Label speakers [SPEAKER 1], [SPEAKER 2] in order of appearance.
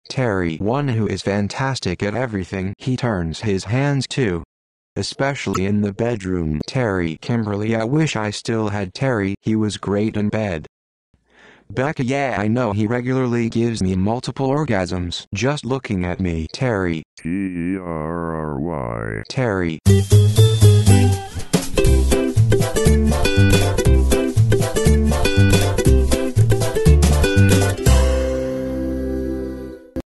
[SPEAKER 1] Terry, one who is fantastic at everything he turns his hands to. Especially in the bedroom. Terry, Kimberly, I wish I still had Terry, he was great in bed. Becca, yeah, I know, he regularly gives me multiple orgasms just looking at me. Terry.
[SPEAKER 2] Terry.
[SPEAKER 1] Terry.